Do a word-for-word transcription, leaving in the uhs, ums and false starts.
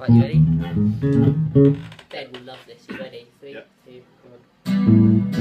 Right, you ready? Ben will love this. You ready? Three, Yep. two, one.